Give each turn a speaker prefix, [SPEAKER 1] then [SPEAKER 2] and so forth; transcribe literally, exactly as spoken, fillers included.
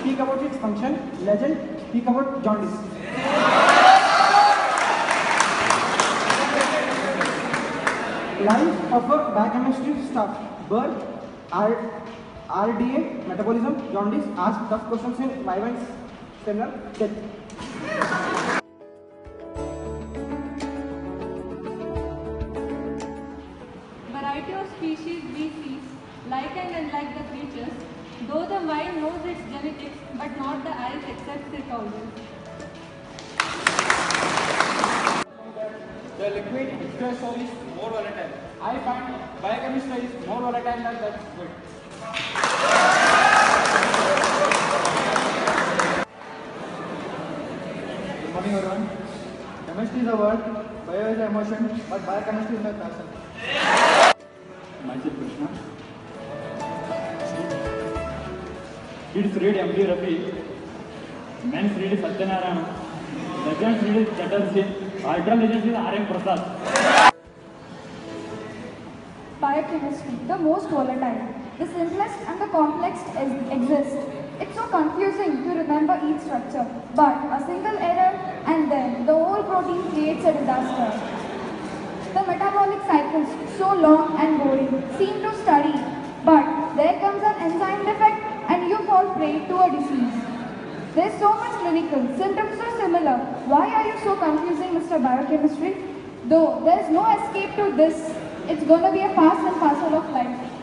[SPEAKER 1] speak about its function. Legend, speak about jaundice. Life of a biochemistry staff. Birth, R, RDA, metabolism, jaundice. Ask tough questions in vivants, similar, death.
[SPEAKER 2] Variety of species we see, like and unlike the creatures, though the mind knows its genetics, but not the eyes accepts it always.
[SPEAKER 1] The liquid H two S O is more volatile. I find biochemistry is more volatile than that liquid. Good morning everyone. Chemistry is a word, bio is an emotion, but biochemistry is my passion.
[SPEAKER 3] Myself Krishna. Kids read M D Rafi. Men read Satyanarayana. Legends read Chatter Singh. Ultra legends is R M Prasad.
[SPEAKER 4] Biochemistry, the most volatile. The simplest and the complex exist. It's so confusing to remember each structure, but a single error and then the whole protein creates a disaster. The metabolic cycles, so long and boring, seem to study, but there comes an enzyme defect and you fall prey to a disease. There's so much clinical, symptoms are similar. Why are you so confusing, Mister Biochemistry? Though there's no escape to this, it's going to be a part and parcel of life.